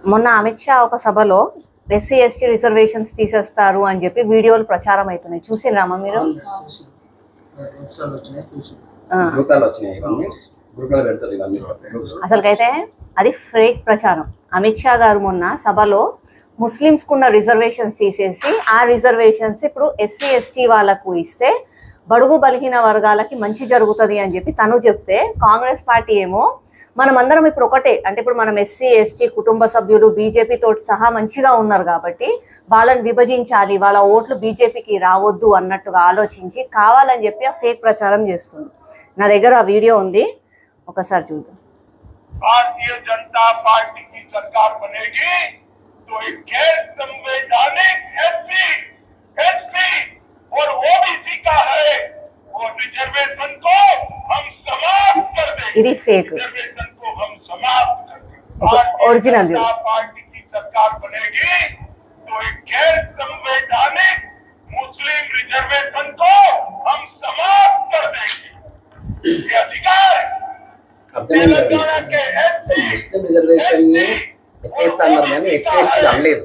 మొన్న అమిత్ షా ఒక సభలో ఎస్సీ ఎస్టీ రిజర్వేషన్స్ తీసేస్తారు అని చెప్పి వీడియోలు ప్రచారం అవుతున్నాయి. చూసిరామా మీరు? అసలుకైతే అది ఫేక్ ప్రచారం. అమిత్ షా గారు మొన్న సభలో ముస్లిమ్స్ కున్న రిజర్వేషన్స్ తీసేసి ఆ రిజర్వేషన్స్ ఇప్పుడు ఎస్సీ ఎస్టీ వాళ్ళకు ఇస్తే బడుగు బలహీన వర్గాలకి మంచి జరుగుతుంది అని చెప్పి తను చెప్తే, కాంగ్రెస్ పార్టీ ఏమో మనమందరం ఇప్పుడు ఒకటే, అంటే ఇప్పుడు మనం ఎస్సీ ఎస్టీ కుటుంబ సభ్యులు బీజేపీ తోటి సహా మంచిగా ఉన్నారు కాబట్టి వాళ్ళని విభజించాలి, వాళ్ళ ఓట్లు బీజేపీకి రావద్దు అన్నట్టుగా ఆలోచించి కావాలని చెప్పి ఆ ఫేక్ ప్రచారం చేస్తుంది. నా దగ్గర ఆ వీడియో ఉంది, ఒకసారి చూద్దాం. भारतीय जनता पार्टी की सरकार बनेगी तो एक गैर संवैधानिक एससी और ओबीसी का है वो रिजर्वेशन को हम समाप्त कर देंगे. ఇది ఫేక్, रिजर्वेशन को हम समाप्त कर देंगे. ओरिजिनल जनता पार्टी की सरकार बनेगी तो एक गैर संवैधानिक मुस्लिम रिजर्वेशन को हम समाप्त कर देंगे. ये अधिकार ముస్లిం రిజర్వేషన్ ని ఎత్తేస్తున్నారు కానీ ఎస్సీ ఎస్టీ అనలేదు.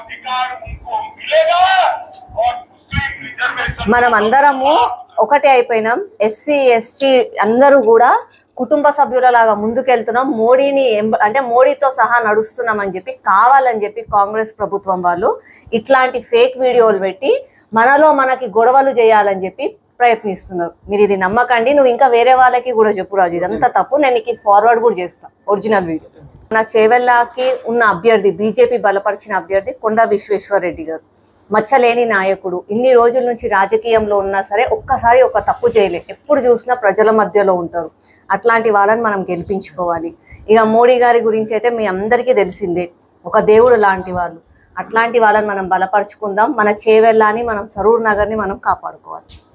మనం అందరము ఒకటే అయిపోయినాం. ఎస్సీ ఎస్టీ అందరూ కూడా కుటుంబ సభ్యులలాగా ముందుకెళ్తున్నాం, మోడీని అంటే మోడీతో సహా నడుస్తున్నాం అని చెప్పి కావాలని చెప్పి కాంగ్రెస్ ప్రభుత్వం వాళ్ళు ఇట్లాంటి ఫేక్ వీడియోలు పెట్టి మనలో మనకి గొడవలు చేయాలని చెప్పి ప్రయత్నిస్తున్నారు. మీరు ఇది నమ్మకండి, నువ్వు ఇంకా వేరే వాళ్ళకి కూడా చెప్పు రాజు, ఇదంతా తప్పు, నేను నీకు ఫార్వర్డ్ కూడా చేస్తాను ఒరిజినల్ వీడియో. నా చేవెళ్ళకి ఉన్న అభ్యర్థి, బీజేపీ బలపరిచిన అభ్యర్థి కొండా విశ్వేశ్వరరెడ్డి గారు, మచ్చలేని నాయకుడు, ఇన్ని రోజుల నుంచి రాజకీయంలో ఉన్నా సరే ఒక్కసారి ఒక తప్పు చేయలే, ఎప్పుడు చూసినా ప్రజల మధ్యలో ఉంటారు. అట్లాంటి వాళ్ళని మనం గెలిపించుకోవాలి. ఇక మోడీ గారి గురించి అయితే మీ అందరికీ తెలిసిందే, ఒక దేవుడు లాంటి వాళ్ళు. అట్లాంటి వాళ్ళని మనం బలపరుచుకుందాం, మన చేవెళ్ళని మనం సరూర్ నగర్ని మనం కాపాడుకోవాలి.